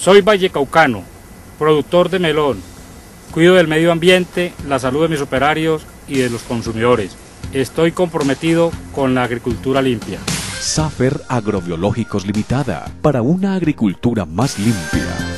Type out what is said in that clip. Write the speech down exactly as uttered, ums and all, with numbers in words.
Soy vallecaucano, productor de melón, cuido del medio ambiente, la salud de mis operarios y de los consumidores. Estoy comprometido con la agricultura limpia. Safer Agrobiológicos Limitada, para una agricultura más limpia.